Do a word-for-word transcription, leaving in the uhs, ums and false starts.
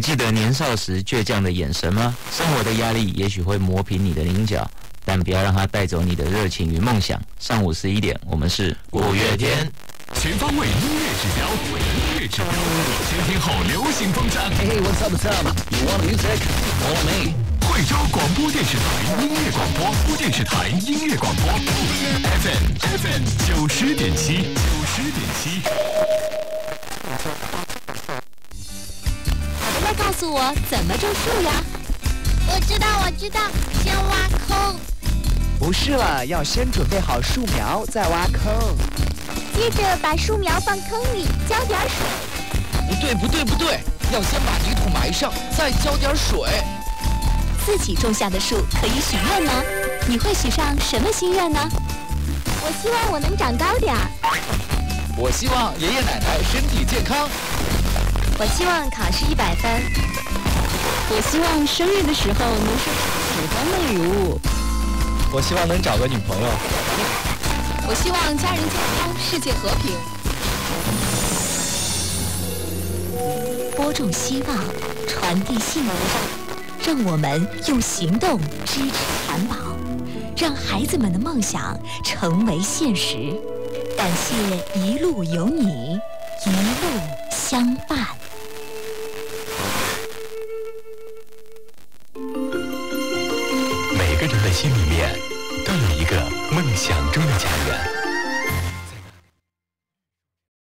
记得年少时倔强的眼神吗？生活的压力也许会磨平你的棱角，但不要让它带走你的热情与梦想。上午十一点，我们是五月天， 全方位音乐指标，音乐指标，全天候流行风尚。 Hey, what's up, what's up? You want music? Follow me. 惠州广播电视台音乐广播电视台音乐广播 F M F M 九十点七九十点七。 快告诉我怎么种树呀？ 我知道，我知道，先挖坑。 不是了，要先准备好树苗，再挖坑。 接着把树苗放坑里，浇点水。 不对，不对，不对，要先把泥土埋上，再浇点水。 自己种下的树可以许愿吗？你会许上什么心愿呢？ 我希望我能长高点儿。 我希望爷爷奶奶身体健康。 我希望考试一百分。 我希望生日的时候能收到喜欢的礼物。 我希望能找个女朋友。 我希望家人健康，世界和平。播种希望，传递幸福，让我们用行动支持环保，让孩子们的梦想成为现实。感谢一路有你，一路相伴。 每个人的心里面都有一个梦想中的家园。